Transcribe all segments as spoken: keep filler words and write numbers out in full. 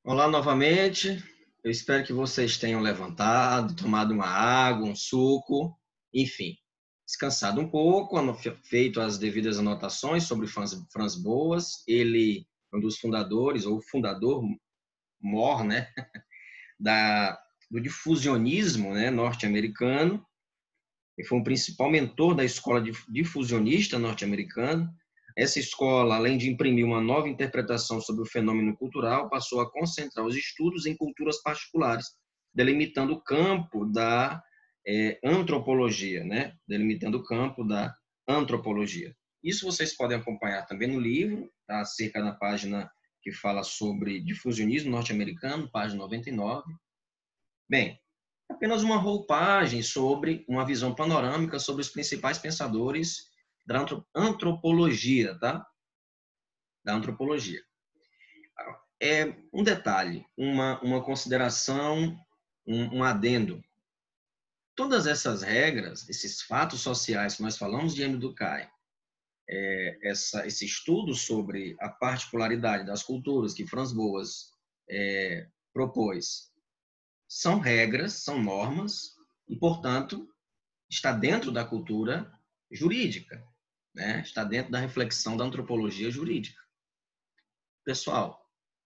Olá novamente. Eu espero que vocês tenham levantado, tomado uma água, um suco, enfim, descansado um pouco, feito as devidas anotações sobre Franz, Franz Boas. Ele é um dos fundadores, ou fundador mor, né, da, do difusionismo, né, norte-americano. Ele foi o principal mentor da escola difusionista norte-americana. Essa escola, além de imprimir uma nova interpretação sobre o fenômeno cultural, passou a concentrar os estudos em culturas particulares, delimitando o campo da é, antropologia, né? Delimitando o campo da antropologia. Isso vocês podem acompanhar também no livro, tá? Cerca na página que fala sobre difusionismo norte-americano, página noventa e nove. Bem, apenas uma roupagem sobre uma visão panorâmica sobre os principais pensadores da antropologia, tá? Da antropologia. É um detalhe, uma, uma consideração, um, um adendo. Todas essas regras, esses fatos sociais que nós falamos de Emile Durkheim, é, essa, esse estudo sobre a particularidade das culturas que Franz Boas é, propôs, são regras, são normas, e, portanto, está dentro da cultura jurídica, né? Está dentro da reflexão da antropologia jurídica. Pessoal,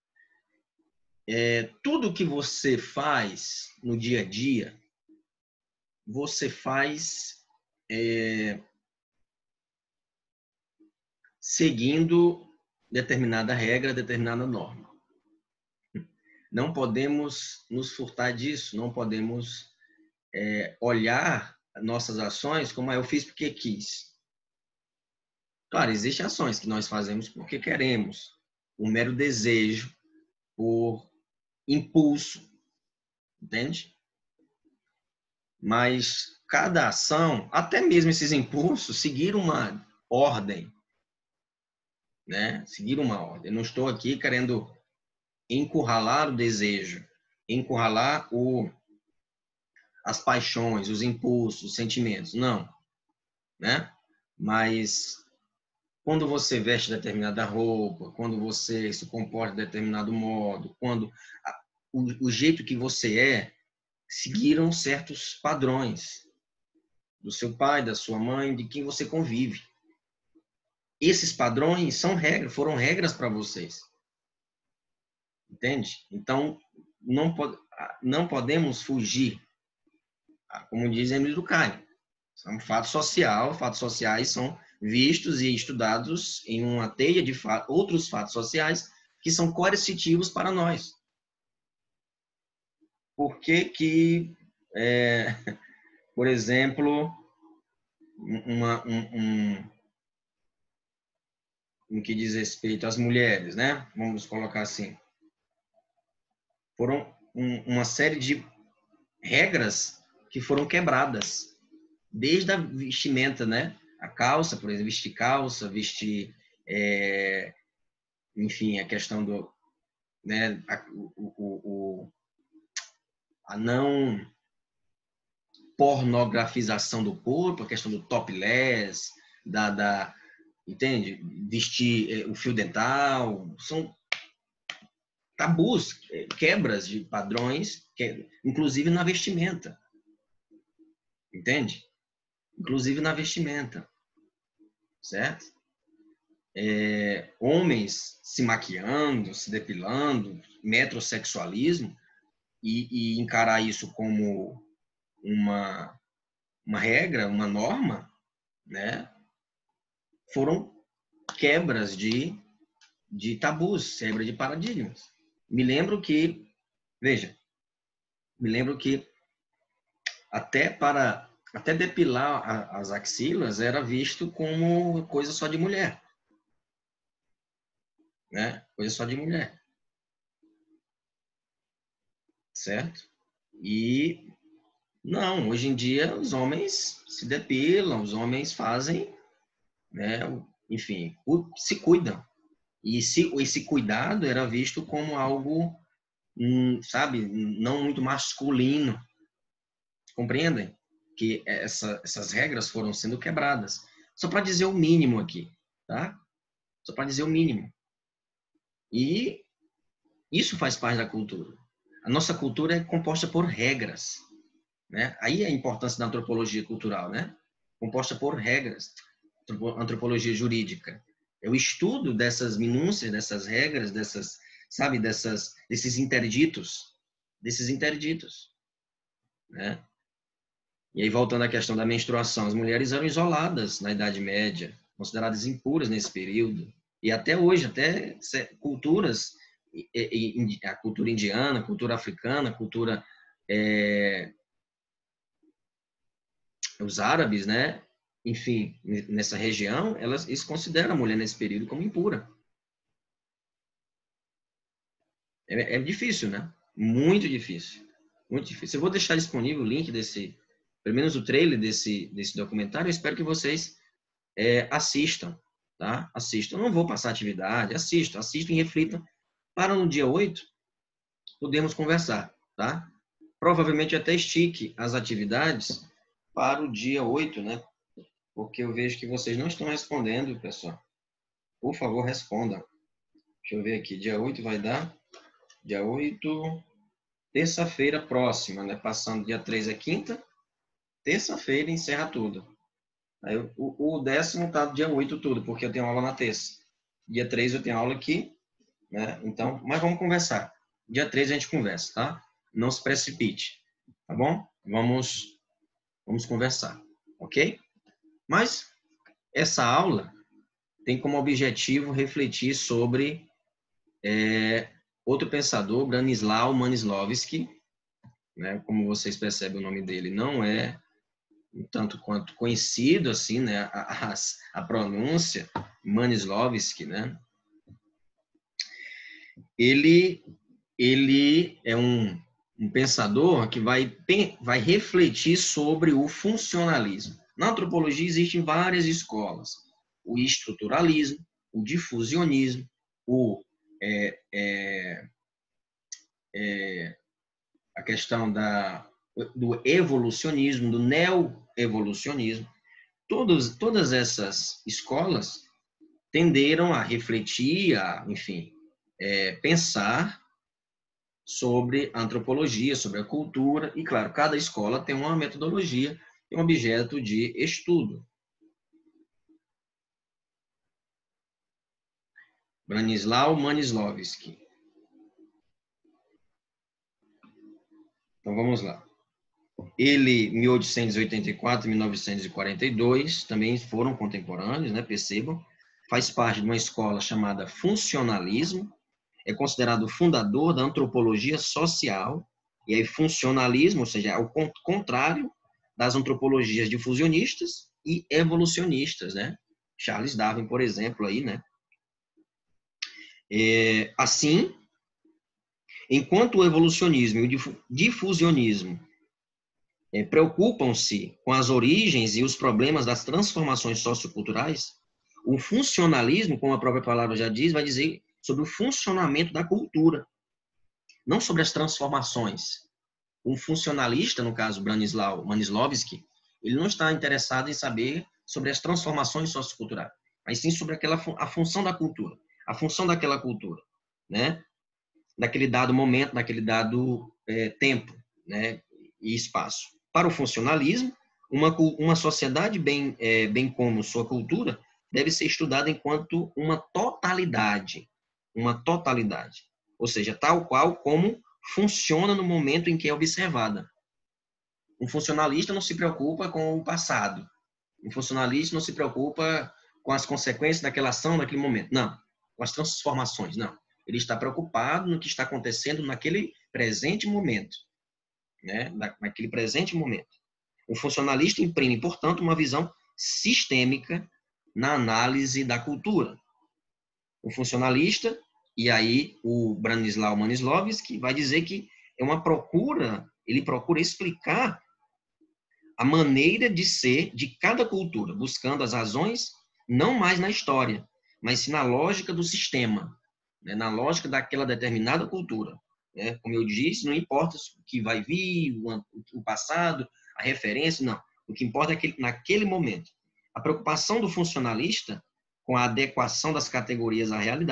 é, tudo que você faz no dia a dia, você faz é, seguindo determinada regra, determinada norma. Não podemos nos furtar disso, não podemos é, olhar nossas ações como ah, eu fiz porque quis. Claro, existem ações que nós fazemos porque queremos, um mero desejo, por impulso, entende? Mas cada ação, até mesmo esses impulsos, seguir uma ordem, né? Seguir uma ordem. Eu não estou aqui querendo encurralar o desejo, encurralar o, as paixões, os impulsos, os sentimentos, não, né? Mas quando você veste determinada roupa, quando você se comporta de determinado modo, quando a, o, o jeito que você é, seguiram certos padrões do seu pai, da sua mãe, de quem você convive. Esses padrões são regras, foram regras para vocês. Entende? Então, não, não podemos fugir, como diz Emile Durkheim. É um fato social, fatos sociais são vistos e estudados em uma teia de fatos, outros fatos sociais que são coercitivos para nós. Por que que, é, por exemplo, uma, um, um, no que diz respeito às mulheres, né? Vamos colocar assim. Foram um, uma série de regras que foram quebradas, desde a vestimenta, né? A calça, por exemplo, vestir calça, vestir, é, enfim, a questão do, né? A, o, o, a não pornografização do corpo, a questão do topless, da, da entende? Vestir o fio dental, são tabus, quebras de padrões, que, inclusive na vestimenta. Entende? Inclusive na vestimenta. Certo? É, homens se maquiando, se depilando, metrosexualismo, e, e encarar isso como uma, uma regra, uma norma, né? Foram quebras de, de tabus, quebra de paradigmas. Me lembro que, veja, me lembro que até para até depilar a, as axilas era visto como coisa só de mulher, né? Coisa só de mulher, certo? E não, hoje em dia os homens se depilam, os homens fazem, né? Enfim, se cuidam. E esse, esse cuidado era visto como algo, hum, sabe, não muito masculino. Compreendem? Que essa, essas regras foram sendo quebradas. Só para dizer o mínimo aqui, tá? Só para dizer o mínimo. E Isso faz parte da cultura. A nossa cultura é composta por regras, né? Aí é a importância da antropologia cultural, né? Composta por regras, antropologia jurídica. É o estudo dessas minúcias, dessas regras, dessas, sabe, dessas, desses interditos, desses interditos, né? E aí, voltando à questão da menstruação, as mulheres eram isoladas na Idade Média, consideradas impuras nesse período. E até hoje, até culturas, a cultura indiana, a cultura africana, a cultura... É, os árabes, né? Enfim, nessa região, elas, eles consideram a mulher nesse período como impura. É, é difícil, né? Muito difícil. Muito difícil. Eu vou deixar disponível o link desse, pelo menos o trailer desse, desse documentário. Eu espero que vocês é, assistam, tá? Assistam. Eu não vou passar atividade, assistam, assistam e reflitam. Para no dia oito, podemos conversar, tá? Provavelmente até estique as atividades para o dia oito, né? Porque eu vejo que vocês não estão respondendo, pessoal. Por favor, respondam. Deixa eu ver aqui. Dia oito vai dar? Dia oito, terça-feira próxima, né? Passando dia três é quinta. Terça-feira encerra tudo. Aí, o, o décimo tá dia oito tudo, porque eu tenho aula na terça. Dia três eu tenho aula aqui, né? Então, mas vamos conversar. Dia três a gente conversa, tá? Não se precipite, tá bom? Vamos, vamos conversar, ok? Mas essa aula tem como objetivo refletir sobre é, outro pensador, Branislaw Manislavski, né? Como vocês percebem, o nome dele não é um tanto quanto conhecido, assim, né? A, a, a pronúncia, Manislavski, né? Ele, ele é um, um pensador que vai, vai refletir sobre o funcionalismo. Na antropologia existem várias escolas. O estruturalismo, o difusionismo, o é, é, é, a questão da, do evolucionismo, do neo-evolucionismo. Todos, todas essas escolas tenderam a refletir, a, enfim, é, pensar sobre a antropologia, sobre a cultura, e, claro, cada escola tem uma metodologia e um objeto de estudo. Branislaw Manislavski. Então, vamos lá. Ele, mil oitocentos e oitenta e quatro, mil novecentos e quarenta e dois, também foram contemporâneos, né? Percebam. Faz parte de uma escola chamada funcionalismo, é considerado o fundador da antropologia social, e aí funcionalismo, ou seja, é o contrário das antropologias difusionistas e evolucionistas, né? Charles Darwin, por exemplo, aí, né? É, assim, enquanto o evolucionismo e o difusionismo é, preocupam-se com as origens e os problemas das transformações socioculturais, o funcionalismo, como a própria palavra já diz, vai dizer sobre o funcionamento da cultura, não sobre as transformações. Um funcionalista, no caso Branislaw Manislavski, ele não está interessado em saber sobre as transformações socioculturais, mas sim sobre aquela, a função da cultura, a função daquela cultura, né? Naquele dado momento, naquele dado é, tempo, né? E espaço. Para o funcionalismo, uma, uma sociedade, bem, é, bem como sua cultura, deve ser estudada enquanto uma totalidade, uma totalidade, ou seja, tal qual como funciona no momento em que é observada. Um funcionalista não se preocupa com o passado. Um funcionalista não se preocupa com as consequências daquela ação naquele momento. Não. Com as transformações. Não. Ele está preocupado no que está acontecendo naquele presente momento. Né? Naquele presente momento. Um funcionalista imprime, portanto, uma visão sistêmica na análise da cultura. O funcionalista, e aí o Branislaw Manislavski vai dizer que é uma procura, ele procura explicar a maneira de ser de cada cultura, buscando as razões não mais na história, mas sim na lógica do sistema, né? Na lógica daquela determinada cultura. Né? Como eu disse, não importa o que vai vir, o passado, a referência, não. O que importa é que naquele momento. A preocupação do funcionalista com a adequação das categorias à realidade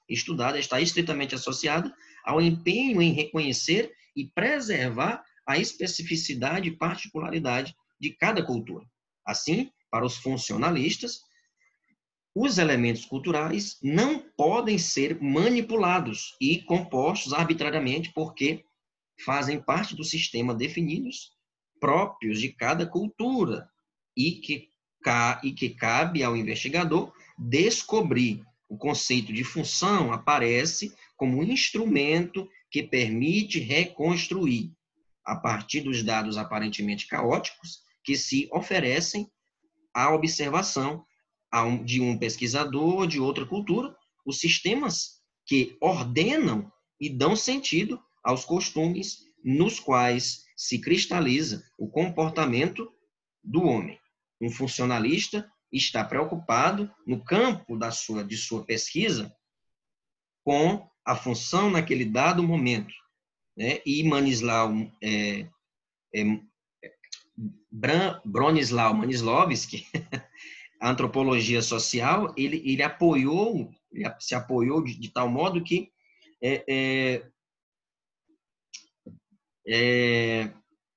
estudada está estritamente associada ao empenho em reconhecer e preservar a especificidade e particularidade de cada cultura. Assim, para os funcionalistas, os elementos culturais não podem ser manipulados e compostos arbitrariamente porque fazem parte do sistema definidos próprios de cada cultura e que, e que cabe ao investigador descobrir. O conceito de função aparece como um instrumento que permite reconstruir, a partir dos dados aparentemente caóticos que se oferecem à observação de um pesquisador de outra cultura, os sistemas que ordenam e dão sentido aos costumes nos quais se cristaliza o comportamento do homem. Um funcionalista está preocupado no campo da sua, de sua pesquisa com a função naquele dado momento, né? E Manislau, é, é, Bronislaw Manislovski, a antropologia social, ele, ele apoiou, ele se apoiou de, de tal modo que é, é, é,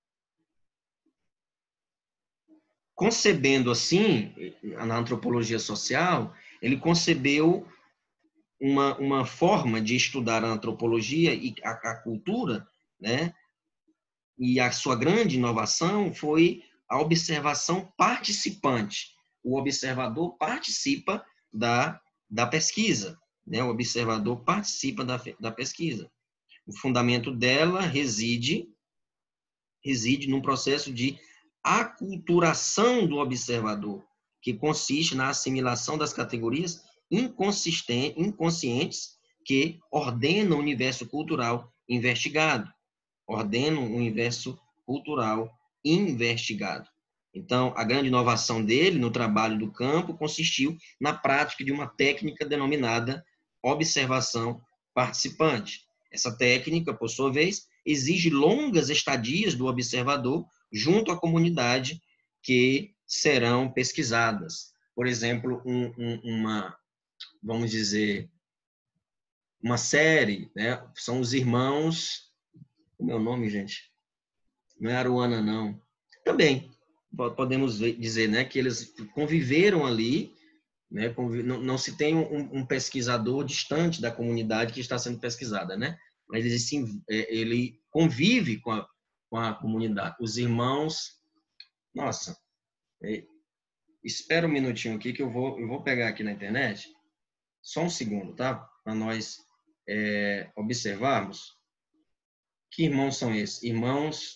concebendo assim, na antropologia social, ele concebeu uma, uma forma de estudar a antropologia e a, a cultura, né? E a sua grande inovação foi a observação participante. O observador participa da, da pesquisa, né? O observador participa da, da pesquisa. O fundamento dela reside, reside num processo de aculturação do observador, que consiste na assimilação das categorias inconscientes que ordenam o universo cultural investigado, ordenam o universo cultural investigado. Então, a grande inovação dele no trabalho do campo consistiu na prática de uma técnica denominada observação participante. Essa técnica, por sua vez, exige longas estadias do observador junto à comunidade que serão pesquisadas. Por exemplo, um, um, uma, vamos dizer, uma série, né? São os irmãos... Como é o nome, gente? Não é Aruana, não. Também, podemos dizer, né, que eles conviveram ali, né, conviv... não, não se tem um, um pesquisador distante da comunidade que está sendo pesquisada, né? Mas ele, sim, ele convive com a, com a comunidade. Os irmãos... Nossa, é... espera um minutinho aqui que eu vou, eu vou pegar aqui na internet. Só um segundo, tá? Para nós é, observarmos. Que irmãos são esses? Irmãos...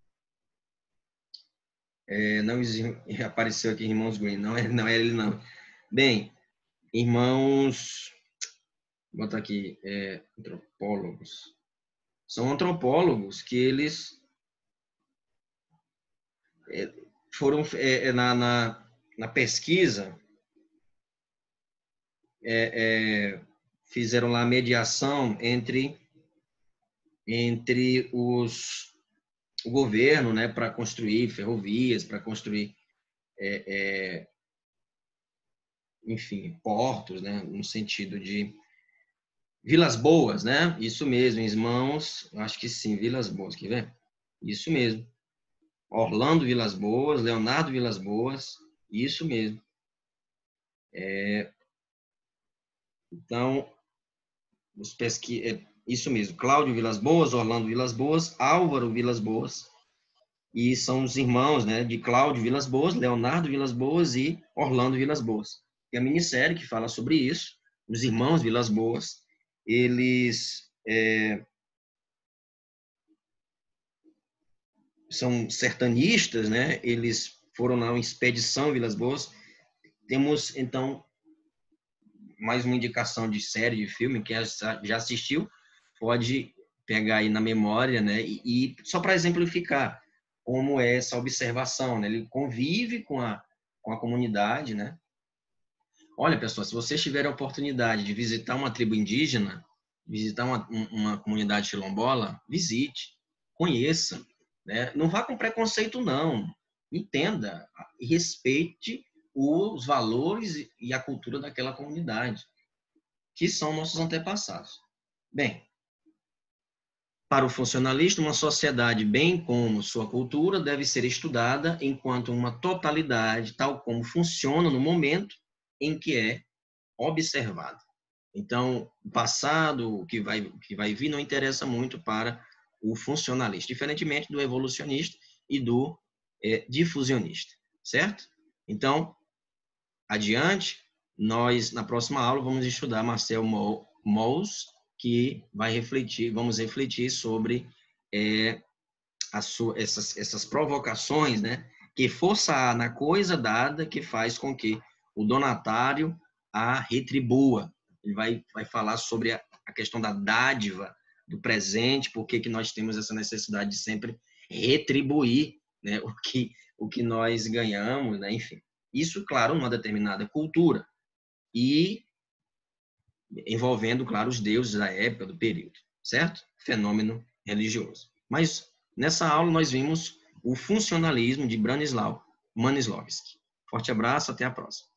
É, não apareceu aqui irmãos Green, não é, não é ele não. Bem, irmãos, vou botar aqui, é, antropólogos. São antropólogos que eles é, foram é, na, na, na pesquisa, é, é, fizeram lá a mediação entre, entre os o governo, né, para construir ferrovias, para construir, é, é, enfim, portos, né, no sentido de Vilas Boas, né? Isso mesmo, irmãos, acho que sim, Vilas Boas, quer ver? Isso mesmo. Orlando Vilas Boas, Leonardo Vilas Boas, isso mesmo. É, então, os pesqui... é, isso mesmo, Cláudio Vilas Boas, Orlando Vilas Boas, Álvaro Vilas Boas, e são os irmãos, né, de Cláudio Vilas Boas, Leonardo Vilas Boas e Orlando Vilas Boas. Tem a minissérie que fala sobre isso, os irmãos Vilas Boas, eles é, são sertanistas, né, eles foram na expedição Vilas Boas. Temos, então, mais uma indicação de série, de filme, quem já assistiu pode pegar aí na memória, né, e, e só para exemplificar como é essa observação, né? Ele convive com a, com a comunidade, né? Olha, pessoal, se vocês tiverem a oportunidade de visitar uma tribo indígena, visitar uma, uma comunidade quilombola, visite, conheça, né? Não vá com preconceito, não. Entenda e respeite os valores e a cultura daquela comunidade. que são nossos antepassados. Bem, para o funcionalista, uma sociedade, bem como sua cultura, deve ser estudada enquanto uma totalidade, tal como funciona no momento em que é observada. Então, o passado, o que vai, o que vai vir, não interessa muito para o funcionalista, diferentemente do evolucionista e do é, difusionista, certo? Então, adiante, nós, na próxima aula, vamos estudar Marcel Mauss, que vai refletir, vamos refletir sobre é, a sua, essas, essas provocações, né? Que força há na coisa dada que faz com que o donatário a retribua. Ele vai, vai falar sobre a, a questão da dádiva, do presente, por que nós temos essa necessidade de sempre retribuir, né, o, que, o que nós ganhamos, né, enfim. Isso, claro, numa determinada cultura e envolvendo, claro, os deuses da época, do período, certo? Fenômeno religioso. Mas nessa aula nós vimos o funcionalismo de Branislaw Stanisławski. Forte abraço, até a próxima.